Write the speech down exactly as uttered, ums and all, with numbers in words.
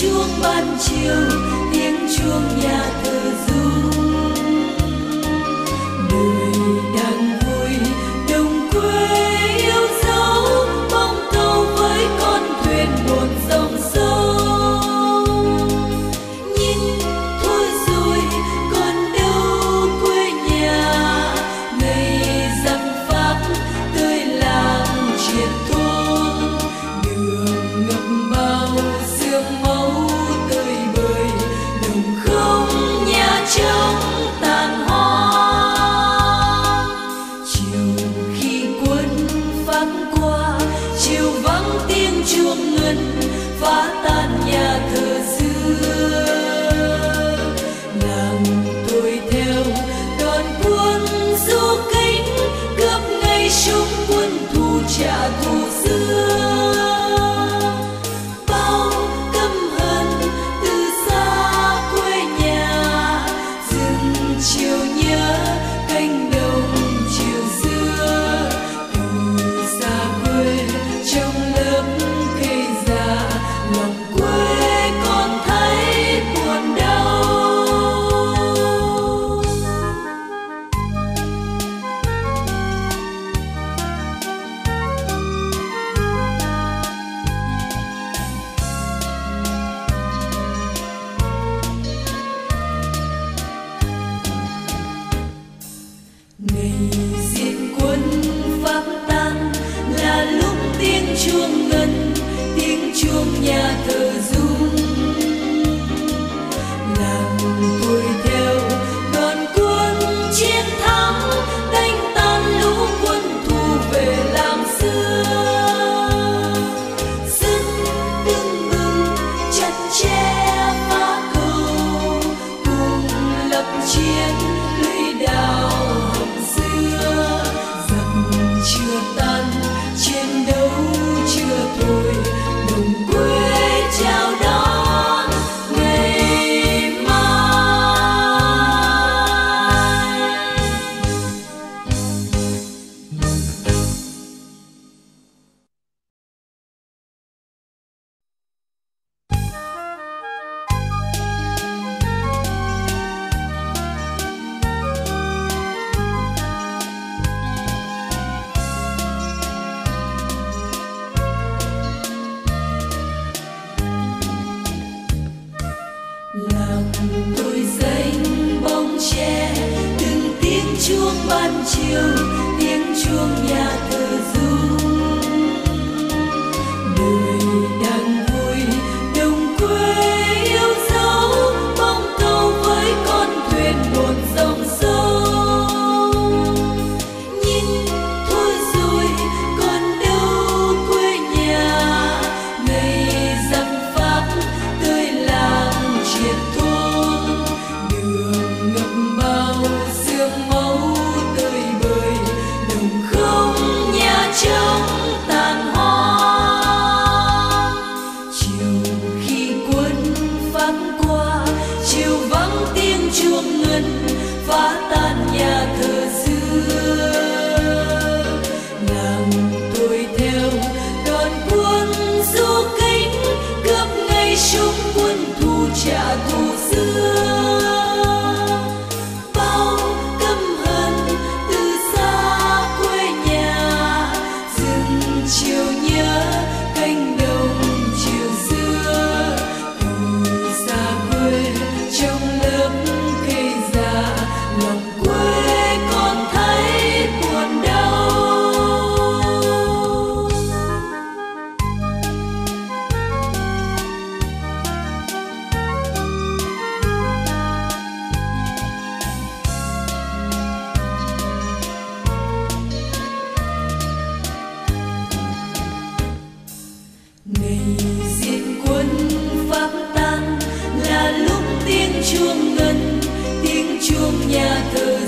chuông ban chiều, tiếng chuông nhà thờ ru. Đời đang vui đồng quê yêu dấu, bóng câu với con thuyền một dòng sông. Nhìn thôi rồi còn đâu quê nhà, ngày răng phát tươi làng triệt thôn. Đường ngập bao sương máu tươi bời, đồng không nhà trống tàn hoang. Chiều khi quân phát qua, chiều vắng tiếng chuông ngân phá tan nhà thờ xưa. Làng tôi theo đoàn quân du kích, cướp ngay súng quân thù trả thù xưa. Bao căm hận từ xa quê nhà, rừng chiều nhớ cánh đồng chiều xưa. Từ xa quê trong lớp cây già, lòng quê còn thấy buồn đau. Ngày diện quân pháp tan là lúc tiếng chuông ngân, tiếng chuông nhà thờ rung. Làng tôi theo đoàn quân chiến thắng, đánh tan lũ quân thù về làng xưa. Sân tưng bừng chặt che phá cầu, cùng lập chiến lũy đào hầm xưa. Giặc chưa tan, chiến đấu chưa thôi, đồng quê chào đón ngày mai. Làng tôi danh bóng tre, từng tiếng chuông ban chiều, tiếng chuông nhà thờ ru. Đời đang vui đồng quê yêu dấu, bóng câu với con thuyền một dòng sông. Nhìn thôi rồi còn đâu quê nhà, ngày răng phát tươi làng triệt thôn. Đường ngập bao sương máu tươi bời, đồng không nhà trống tàn hoang. Chiều khi quân phát qua, chiều vắng tiếng chuông ngân phá tan nhà thờ xưa. Làng tôi theo đoàn quân du kích, cướp ngay súng quân thù trả thù xưa. Bao căm hận từ xa quê nhà, rừng chiều nhớ cánh đồng chiều xưa. Từ xa quê trong lớp cây già, lòng quê còn thấy buồn đau. Ngày diện quân pháp tan là lúc tiếng chuông ngân, tiếng chuông nhà thờ